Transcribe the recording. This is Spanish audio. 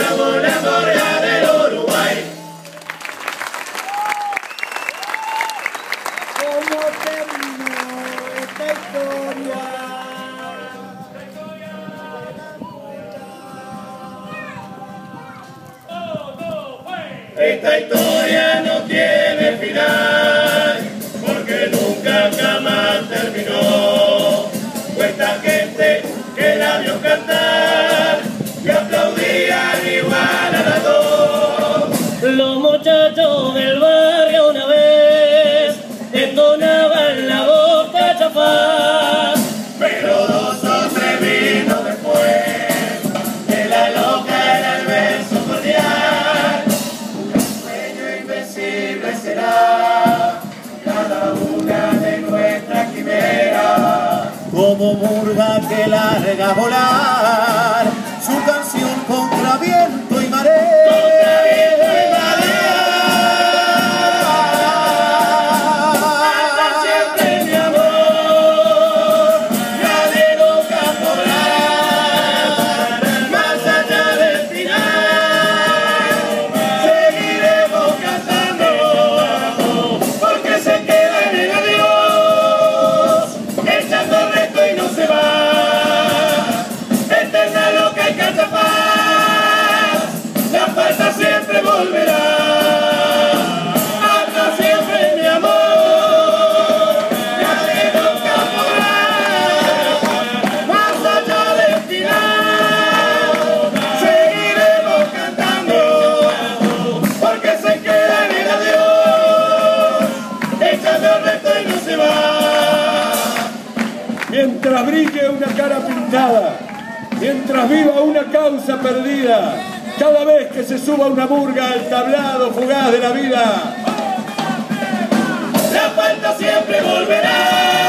celebramos la gloria del Uruguay. ¿Cómo terminó esta historia? Esta historia no tiene final, porque nunca jamás terminó. Fue esta gente que la vio cantar, que aplaudían igual a las dos. Los muchachos del barrio una vez entonaban la voz Cachafaz, pero 2 o 3 vino después, de la loca era el verso cordial. Un sueño invencible será cada una de nuestras quimeras, como murga que larga a volar su canción contra viento y marea. Siempre volverá, hasta siempre mi amor, ya de nunca podrá, más allá del final, seguiremos cantando, porque se queda en el adiós, echando el resto y no se va. Mientras brille una cara pintada, mientras viva una causa perdida, cada vez que se suba una murga al tablado fugaz de la vida, La falta siempre volverá.